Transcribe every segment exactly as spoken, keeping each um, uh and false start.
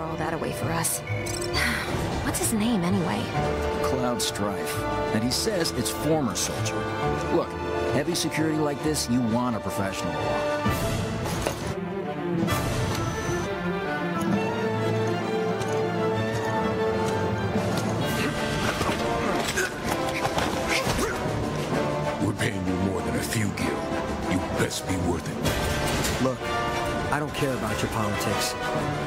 all that away for us. What's his name, anyway? Cloud Strife. And he says it's former soldier. Look, heavy security like this, you want a professional. We're paying you more than a few gil. You best be worth it. Look, I don't care about your politics.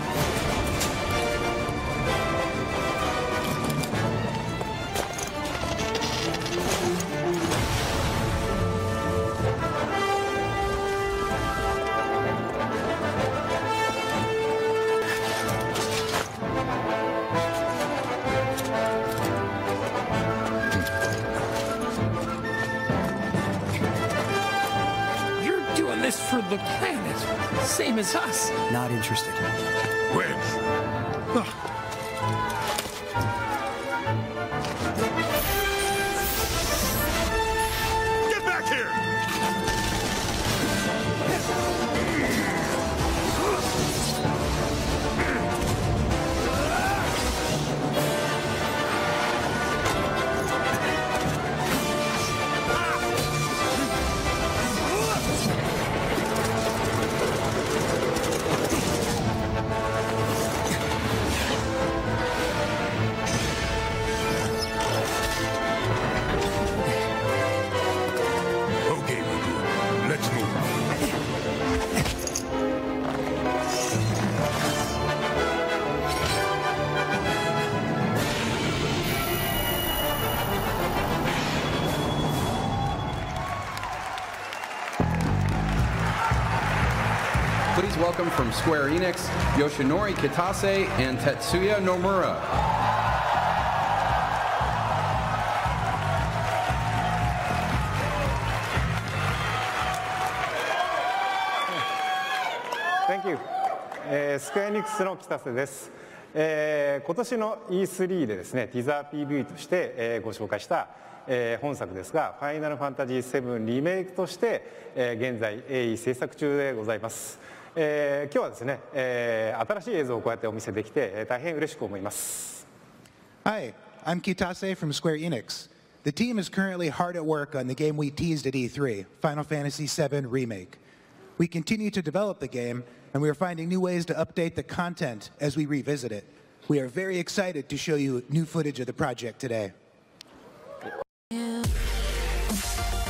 This for the planet, same as us. Not interested. Wedge. Get back here! Please welcome from Square Enix, Yoshinori Kitase and Tetsuya Nomura. Thank you. えー、スクエアエニックスの北瀬です。えー、今年の イースリー でですね、ティザー ピーブイ として、えー、ご紹介した、えー、本作ですが、ファイナルファンタジーセブンリメイクとして、えー、現在鋭意制作中でございます。えー、今日はですね、えー、新しい映像をこうやってお見せできて、えー、大変嬉しく思います。 Hi, I'm Kitase from Square Enix. The team is currently hard at work on the game we teased at E three, Final Fantasy seven Remake. We continue to develop the game, and we are finding new ways to update the content as we revisit it. We are very excited to show you new footage of the project today. Yeah.